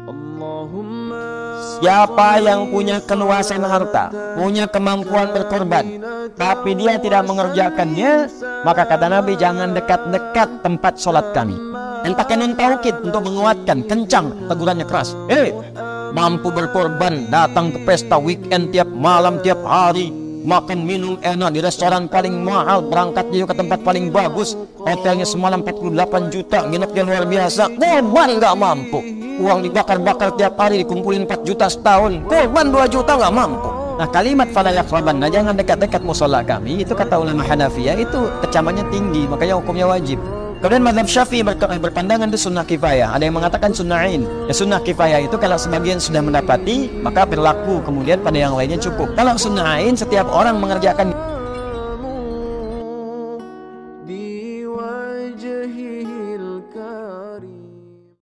Siapa yang punya keluasan harta, punya kemampuan berkorban, tapi dia tidak mengerjakannya, maka kata Nabi, jangan dekat-dekat tempat sholat kami. Dan pakai nun taukid untuk menguatkan, kencang tegurannya keras. Mampu berkorban, datang ke pesta weekend tiap malam, tiap hari, makan minum enak di restoran paling mahal, berangkat juga ke tempat paling bagus, hotelnya semalam 48 juta, nginepnya luar biasa, korban nggak mampu. Uang dibakar-bakar tiap hari, dikumpulin 4 juta setahun, korban 2 juta nggak mampu. Nah, kalimat fala yaqrabanna, jangan dekat-dekat musola kami, itu kata ulama Hanafiyah, itu kecamannya tinggi, makanya hukumnya wajib. Kemudian mazhab Syafi'i berpandangan itu sunnah kifayah. Ada yang mengatakan sunnain. Ya, sunnah kifayah itu kalau sebagian sudah mendapati, maka berlaku, kemudian pada yang lainnya cukup. Kalau sunnain, setiap orang mengerjakan